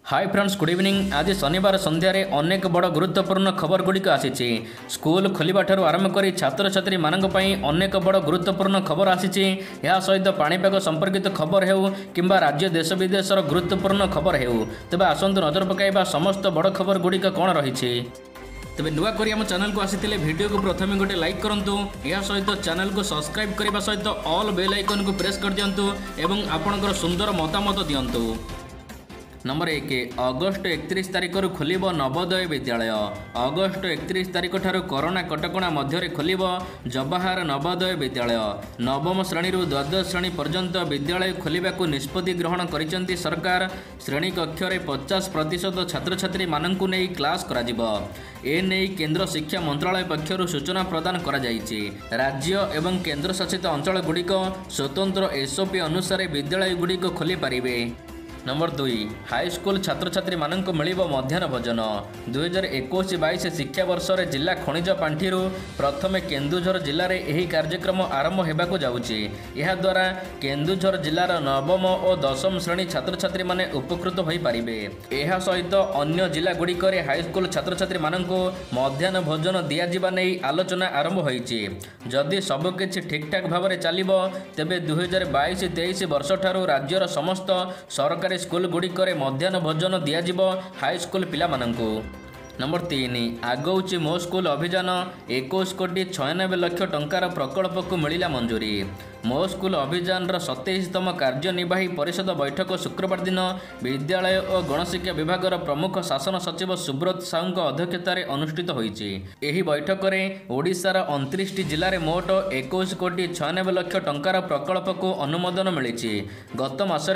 Hi friends good evening. आज शनिवार संध्यारे अनेक बड़ गुरुत्वपूर्ण खबर गुड़िक आसी। स्कूल खोलिबा ठारू आरंभ करी छात्र छात्री मानक पई अनेक बड़ गुरुत्वपूर्ण खबर आसी। या सहित पाणीपाग संपर्कित खबर हेउ किंबा राज्य देश विदेशर गुरुत्वपूर्ण खबर हेउ, तेबे आसंतु नजर पकाइबा समस्त बड़ खबर गुड़िक कौन रही। तेबे नुआ करी आम चैनल को आसीथिले वीडियो को प्रथमे गोटे लाइक करंतु, या सहित चैनल को सब्सक्राइब करबा सहित ऑल बेल आइकन को प्रेस कर दियंतु एवं आपनकर सुंदर मतामत दियंतु। नंबर 1 अगस्ट 31 तारिख खोलिब नवोदय विद्यालय। अगस्ट 31 तारिख ठारू कोरोना कटकणा मध्य खोलिब जवाहर नवोदय विद्यालय। नवम श्रेणी द्वादश श्रेणी पर्यंत विद्यालय खोलिबाकू निष्पत्ति ग्रहण करिसेंती सरकार। श्रेणी कक्षरे 50% छात्र छात्री माननकू नै क्लास कराजिब। ए नै केंद्र शिक्षा मंत्रालय पक्षरु सूचना प्रदान करा जायछि। राज्य एवं केंद्र शासित अंचल गुड़िक स्वतंत्र एसओपी अनुसार विद्यालय गुड़िक खोली पारिबे। नंबर 2 हाईस्कूल छात्र छात्री मानक मिलिबो मध्याह्न भोजन। 2021-22 शिक्षा वर्ष रे जिला खनिज पांठी प्रथमे केन्दुझर जिले में यह कार्यक्रम आरंभ होगाकू जाउछि। यह द्वारा केन्दुझर जिलार नवम और दशम श्रेणी छात्र छात्री माने उपकृत होई पारिबे। यह सहित अन्य जिला गुड़िक हाईस्कूल छात्र छात्री मानक मध्याह्न भोजन दिया जिबा नै आलोचना आरंभ होईछि। जदि सबकिछि ठीक ठाक भाव में चलिबो तेबे 2022-23 वर्ष ठारू राज्यर समस्त सरकारी स्कूल गुड़िक मध्याह्न भोजन दिज्व हाईस्कूल पिला मानंकु। नंबर 3 आगौची मो स्कूल अभियान 21,96,00,000 टंकार प्रकल्प को मिला मंजूरी। मो स्कूल अभियान 27तम कार्यनिर्वाही परिषद बैठक शुक्रवार दिन विद्यालय और गणशिक्षा विभाग प्रमुख शासन सचिव सुब्रत साहू अध्यक्षतार अनुष्ठित होईछि। एही बैठक में ओडिशार 29 जिले में मोट 21,96,00,000 टंकार प्रकल्प को अनुमोदन मिली। गत मासरे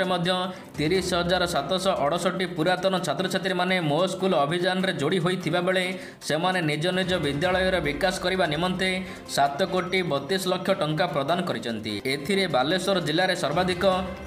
30,768 पुरातन छात्र छात्री माने मो स्कूल अभियान रे जोड़ी होइथिबा बेले सेमाने निज निज विद्यालय विकास करने निमंते 7,32,00,000 टंका प्रदान करिसेंती। एथिरे बालेश्वर जिले में सर्वाधिक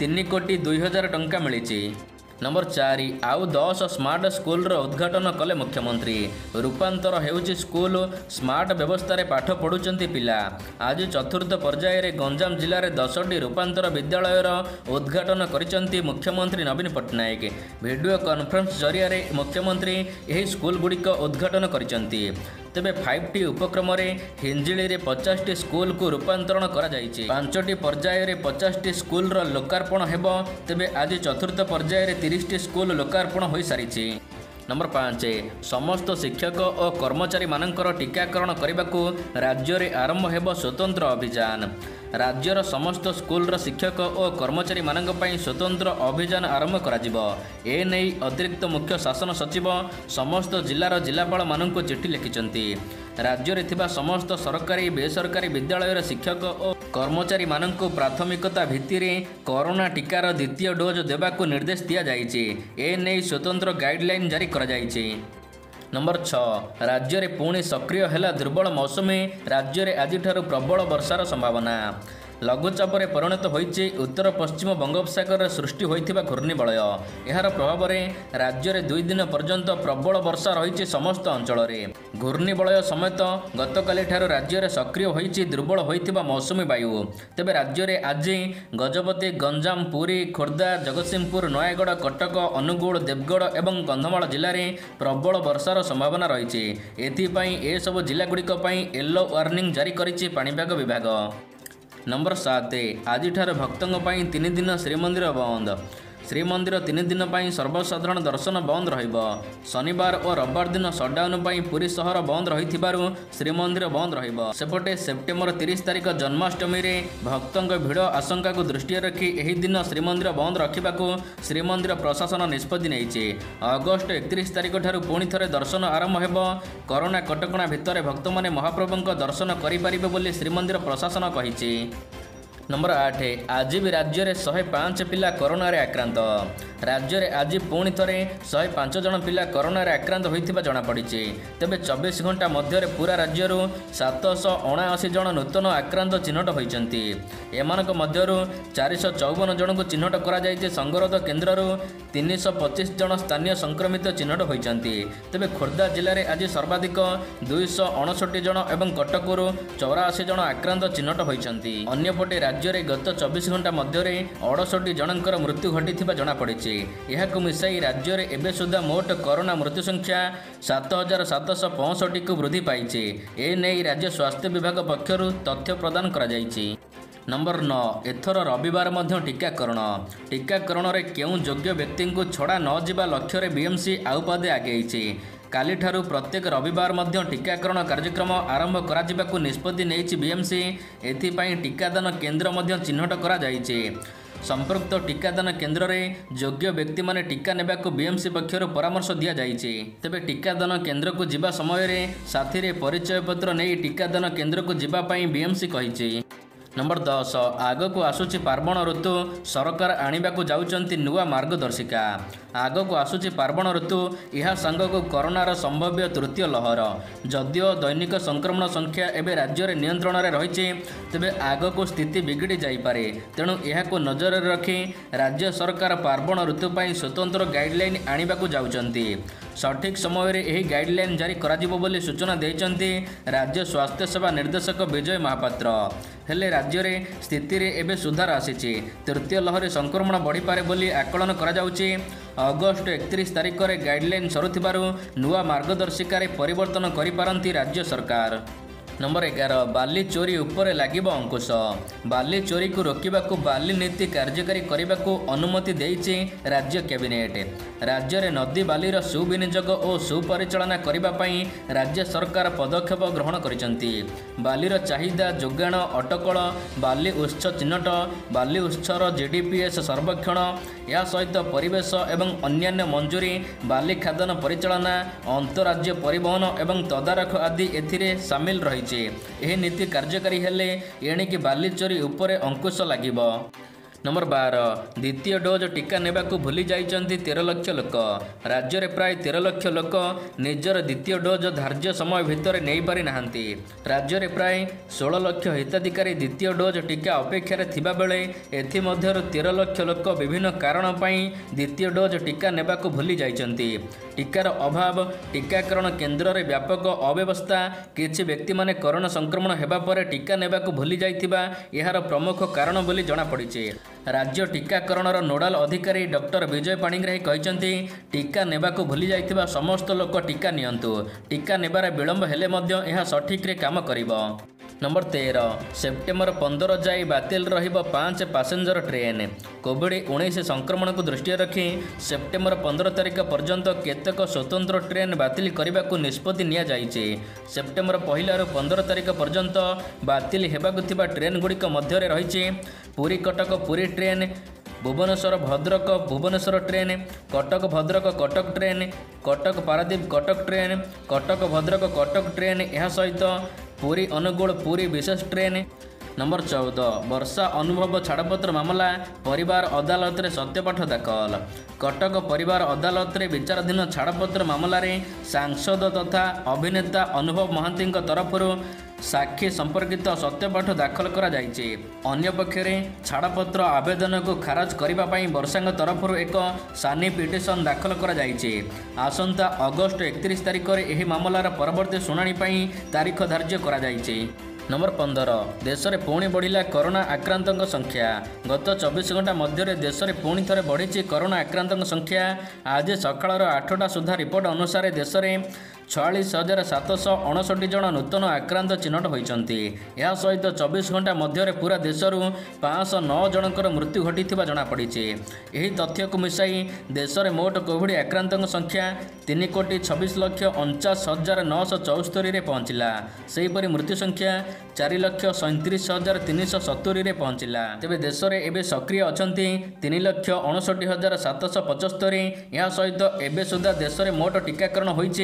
3,02,000 टंका मिली। नंबर 4 आउ 10 स्मार्ट स्कूल उद्घाटन कले मुख्यमंत्री। रूपांतर हेउछि स्कूल स्मार्ट व्यवस्था रे पाठ पढ़ुचंती पिला। आज चतुर्थ पर्याय रे गंजाम जिले में 10टी रूपांतर विद्यालयर उद्घाटन करिसंती मुख्यमंत्री नवीन पट्टनायक। वीडियो कॉन्फ्रेंस जरिया रे मुख्यमंत्री यही स्कूल गुड़िक उद्घाटन करिसंती। तेबे 5टी उपक्रम हिंजिली रे 50टी स्कूल को रूपांतरण करा जायछि। 5टी पर्याय रे 50टी स्कूल लोकार्पण हेबो। तेबे आज चतुर्थ पर्याय रे 30टी स्कूल लोकार्पण हो सारी। नंबर 5 समस्त शिक्षक और कर्मचारी मानकर टीकाकरण करने को राज्य में आरंभ हेबो स्वतंत्र अभियान। राज्यर समस्त स्कूल शिक्षक और कर्मचारी मानक पई स्वतंत्र अभियान आरंभ कराजिबो। ए नै अतिरिक्त मुख्य शासन सचिव समस्त जिलार जिलापाल मानक चिठी लिखिचंती। राज्य में थिबा समस्त सरकारी बेसरकारी विद्यालय शिक्षक और कर्मचारी मानक प्राथमिकता भित्ति कोरोना टीकार द्वितीय डोज देवाक निर्देश दिया जायछि। ए नै स्वतंत्र गाइडलाइन जारी करा जायछि। नंबर 6 राज्य में पुणी सक्रिय है दुर्बल मौसुमी। राज्य में आज प्रबल वर्षार संभावना। लघुचाप परिणत होइछि उत्तर पश्चिम बंगोपसागर सृष्टि होइथिबा घूर्णिबलय। यार प्रभाव में राज्य में 2 दिन पर्यंत प्रबल वर्षा रही समस्त अंचल में। घूर्णिबलय समेत गतकाली ठारू राज्य में सक्रिय होइछि दुर्बल होइथिबा मौसुमी वायु। तेबे राज्य में आज गजपति गंजाम पुरी खोर्धा जगतसिंहपुर नयागढ़ कटक अनुगुल देवगढ़ और कंधमाल जिले में प्रबल वर्षार संभावना रही। एथिपाई ए सब जिलागुड़िक येलो वार्निंग जारी करिछि पाणीपाग विभाग। नंबर 7 आज भक्तों 3 दिन श्रीमंदिर बंद। श्रीमंदिर 3 दिन सर्वसाधारण दर्शन बंद रहिबो। शनिवार और रविवार दिन सटडाउन पुरी सहर बंद रही श्रीमंदिर बंद रहिबो। सेपटे सेप्टेम्बर 30 तारिख जन्माष्टमी रे भक्तों भीड़ आशंका को दृष्टि रखी एही दिन श्रीमंदिर बंद रखिबाकू श्रीमंदिर प्रशासन निष्पत्ति नेइछि। अगस्ट 31 तारिख ठारू पुणी थरे दर्शन आरंभ हेबो। कोरोना कटकणा भितर भक्त माने महाप्रभुଙ୍କ दर्शन करि पारिबे बोली श्रीमंदिर प्रशासन कहिछि। नंबर 8 आज भी राज्य में 105 पिला कोरोना रे आक्रांत। राज्य में आज पुणी थे 105 जन पिला कोरोना रे आक्रांत होइथिबा जणा पड़िछि। तेबे 24 घंटा मध्य पूरा राज्य 779 जन नूतन आक्रांत चिन्हट होइछन्ति। एमानक मध्यरु 454 जन को चिन्हट करा जायछि। संगरोध केन्द्र 325 जन स्थानीय संक्रमित चिन्हट होइछन्ति। तेबे खोर्धा जिले में आज सर्वाधिक 259 जन एवं कटकरू 84 जन आक्रांत चिन्हट होइछन्ति। अन्यपटे राज्य में गत 24 घंटा मध्य 68 जनकर मृत्यु घटी जनापड़ी। यह मिसाई राज्य में एवं सुधा मोट कोरोना मृत्यु संख्या 7765 को वृद्धि पाई। एने राज्य स्वास्थ्य विभाग पक्षर तथ्य प्रदान करा जायछि। नंबर 9 एथर रविवार मध्य टीकाकरण रे केउं योग्य व्यक्ति को छड़ा न जिबा लक्ष्य बीएमसी आउ पादे आगे। काली ठारू प्रत्येक रविवार मध्य टीकाकरण कार्यक्रम आरंभ करा जिबाकु निष्पत्ति नेइछि बीएमसी। एथिपाई टीकादान केन्द्र मध्य चिन्हट करा जायछि। संपर्क टीकादान केन्द्र में योग्य व्यक्ति माने टीका नेबाकु बीएमसी पक्षर परामर्श दिया जायछि। तेबे टीकादान केन्द्र को जिबा समय रे साथी रे परिचय पत्र नहीं टीकादान केन्द्र को जिबा पई बीएमसी कहिछि। नंबर 10 आगक आसुची पार्वण ऋतु सरकार आनिबाकु जाउचंती नुआ मार्गदर्शिका। आगक आसुची पार्वण ऋतु यह संगक कोरोनार संभाव्य तृतीय लहर। जदियो दैनिक संक्रमण संख्या एवं राज्य में नियंत्रण में रही तेबे आगक स्थिति बिगड़ी जाइपारे। तेणु यह नजर रखी राज्य सरकार पार्वण ऋतु पर स्वतंत्र गाइडलाइन आनिबाकु जाउचंती। सठिक समय रे यही गाइडलाइन जारी कराजिबो बोली सूचना देइचंती राज्य स्वास्थ्य सेवा निर्देशक विजय महापात्र। हेले राज्य रे स्थिति रे एबे सुधार आसीछि। तृतीय लहर संक्रमण बढ़ी पारे बोली आकलन करा जाउछि। अगस्ट 31 तारिख रे गाइडलाइन सरुथिबारु नुआ मार्गदर्शिका रे परिवर्तन करि पारंती राज्य सरकार। नंबर 11 बाली चोरी उपरे लागिब अंकुश। बाली चोरी को रोकबाकू बाली नीति कार्यकारी करने को अनुमति देइछि राज्य कैबिनेट। राज्य में नदी बालीर सुविनियोग और सुपरिचालना करने राज्य सरकार पदक्षेप ग्रहण करिसंती। बालीर चाहिदा जोगाण अटकल बाली उत्स चिन्हट बाली उत्सर जीडीपीएस सर्वेक्षण या सहित परिवेश एवं अन्यान्य मंजूरी बाली खादन परिचालना अंतरराज्य परिवहन एवं तदारख आदि एथिरे सामिल रही। यह नीति कार्यकारी हेले एणिकी बाली चोरी उपरे अंकुश लागिब। नंबर 12 द्वितीय डोज टीका नेबाकू भूली जाइचंती 13 लाख लोक। राज्य में प्राय 13 लाख लोक निजर द्वितीय डोज धार्य समय भितर नहीं पारि नाहांती। राज्य में प्राय 16 लाख हिताधिकारी द्वितीय डोज टीका अपेक्षा थिबा बेले एथि मध्यरु 13 लाख लोक विभिन्न कारण पई द्वितीय डोज टीका नेबाकू भूली जाइचंती। टीकार अभाव टीकाकरण केन्द्र में व्यापक अव्यवस्था किछि व्यक्ति माने कोरोना संक्रमण हेबा परे टीका नेबाकू भूली जाइथिबा एहार प्रमुख कारण बोली जଣା पड़िछि। राज्य टीकाकरण नोडाल अधिकारी डॉक्टर विजय पाणिग्राही कहते टीका नेबाकू भूली जाइथिबा समस्त लोक टीका नियंतु। टीका नेबार विलंब हेले मध्य यह सठिक रे काम करिबो। नंबर 13 सेप्टेम्बर 15 जाए बातिल रहिबो 5 पैसेंजर ट्रेन। कोविड-19 संक्रमण को दृष्टि रखी सेप्टेम्बर 15 तारिख पर्यंत केतक स्वतंत्र ट्रेन बातिल करने को निष्पत्ति निया जाइछि। सेप्टेम्बर 1 रु 15 तारिख पर्यंत बातिल हेबाकु थिबा ट्रेन गुड़िक मध्य रही Puri Cuttack Puri train, Bhubaneswar Bhadrak Bhubaneswar train, Cuttack Bhadrak Cuttack train, Cuttack Paradip Cuttack train, Cuttack Bhadrak Cuttack train, यह सहित पुरी अनुगुल पुरी विशेष ट्रेन। नंबर 14 वर्षा अनुभव छाड़पत्र मामला परिवार अदालत रे सत्यपाठ दाखल। कटक परिवार अदालत रे विचाराधीन छाड़पत्र मामला रे सांसद तथा अभिनेता अनुभव महांती तरफर साक्षी संपर्कित सत्यपाठ दाखल करा जायछि। अन्य पक्षरे छाड़पत्र आवेदन को खारज करबा पई वर्षांग तरफर एक सानी पिटिशन दाखल करा जायछि। आसंता अगस्ट 31 तारिख रे एही मामलार परवर्ती शुणाणी पई तारीख धार्य करा जायछि। नंबर 15 देश में पुणी बढ़िला कोरोना आक्रांतों संख्या। गत 24 घंटा मध्य देश में पुणी थे बढ़ी कोरोना आक्रांतों संख्या। आज सकाळ 8टा सुधा रिपोर्ट अनुसार देश में 46,759 जन नूतन आक्रांत चिन्हट होती। यह सहित 24 घंटा मध्य पूरा देशरू 509 जनकर मृत्यु घटी जनापड़ी। यही तथ्य को मिसाई देश में मोट कोविड आक्रांतों संख्या 3,26,49,974 पहुंचला। सेहीपरि मृत्यु संख्या 4,37,370 पहुंचला। तेबे देश में एवं सक्रिय अच्छा 3,59,775। यह सहित एवं सुधा देश में मोट टीकाकरण होती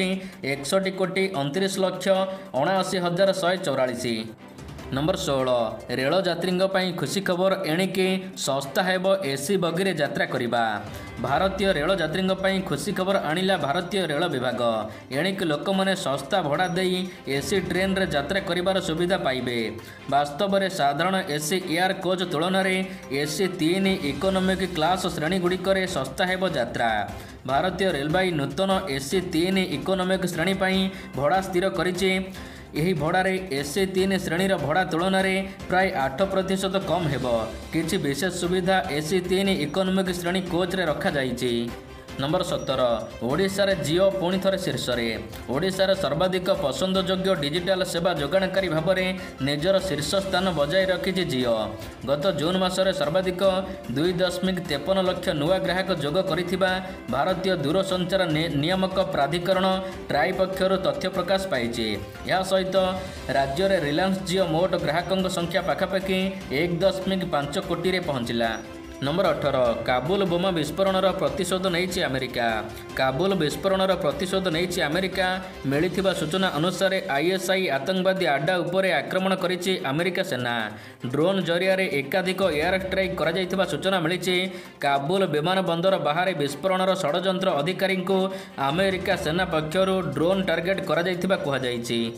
61,29,79,144। नंबर 16 रेल यात्री खुशी खबर एणिके सस्ता हेब एसी बगीरे यात्रा करवा। भारतीय रेल यात्री खुशी खबर आनिला भारतीय रेल विभाग। एणिके लोक मैंने सस्ता भड़ा दे एसी ट्रेन रे यात्रा करिबार सुविधा पाइबे। वास्तव में साधारण एसी एयर कोच तुलन में एसी 3 इकोनॉमिक क्लास श्रेणी गुड़िक सस्ता हेब यात्रा। भारतीय रेलवाई नूतन एसी 3 इकोनॉमिक श्रेणी भड़ा स्थिर करिछि। ଏହି ଭଡ଼ାରେ AC3 ଶ୍ରେଣୀର ଭଡ଼ା ତୁଳନାରେ ପ୍ରାୟ 8% କମ୍ ହେବ। କିଛି ବିଶେଷ ସୁବିଧା AC3 ଇକୋନୋମିକ୍ ଶ୍ରେଣୀ କୋଚ୍ରେ ରଖାଯାଇଛି। ନମ୍ବର 17 ଓଡ଼ିଶାରେ ଜିଓ ପୁଣି ଥରେ ଶୀର୍ଷରେ। ଓଡ଼ିଶାର ସର୍ବାଧିକ ପସନ୍ଦଯୋଗ୍ୟ ଡିଜିଟାଲ ସେବା ଯୋଗାଣକାରୀ ଭାବରେ ନିଜର ଶୀର୍ଷ ସ୍ଥାନ ବଜାୟ ରଖିଛି ଜିଓ। ଗତ ଜୁନ୍ ମାସରେ ସର୍ବାଧିକ 2.53 ଲକ୍ଷ ନୂଆ ଗ୍ରାହକ ଯୋଗ କରିଥିବା ଭାରତୀୟ ଦୂରସଞ୍ଚାର ନିୟାମକ ପ୍ରାଧିକରଣ ଟ୍ରାଇ ପକ୍ଷରୁ ତଥ୍ୟ ପ୍ରକାଶ ପାଇଛି। ଏହା ସହିତ ରାଜ୍ୟରେ ରିଲାଏନ୍ସ ଜିଓ ମୋଟ ଗ୍ରାହକଙ୍କ ସଂଖ୍ୟା ପାଖାପାଖି 1.5 କୋଟିରେ ପହଞ୍ଚିଲା। ନମ୍ବର 18 କାବୁଲ ବୋମା ବିସ୍ଫୋରଣର ପ୍ରତିଶୋଧ ନେଇଛି ଆମେରିକା। କାବୁଲ ବିସ୍ଫୋରଣର ପ୍ରତିଶୋଧ ନେଇଛି ଆମେରିକା। ମିଳିଥିବା ସୂଚନା ଅନୁସାରେ ISI ଆତଙ୍କବାଦୀ ଆଡ୍ଡା ଉପରେ ଆକ୍ରମଣ କରିଛି ଆମେରିକା ସେନା। ଡ୍ରୋନ୍ ଜରିଆରେ ଏକାଧିକ ଏୟାର ଷ୍ଟ୍ରାଇକ୍ କରାଯାଇଥିବା ସୂଚନା ମିଳିଛି। କାବୁଲ ବିମାନ ବନ୍ଦର ବାହାରେ ବିସ୍ଫୋରଣର ଷଡ଼ଯନ୍ତ୍ର ଅଧିକାରୀଙ୍କୁ ଆମେରିକା ସେନା ପକ୍ଷରୁ ଡ୍ରୋନ୍ ଟାର୍ଗେଟ୍ କରାଯାଇଥିବା କୁହାଯାଇଛି।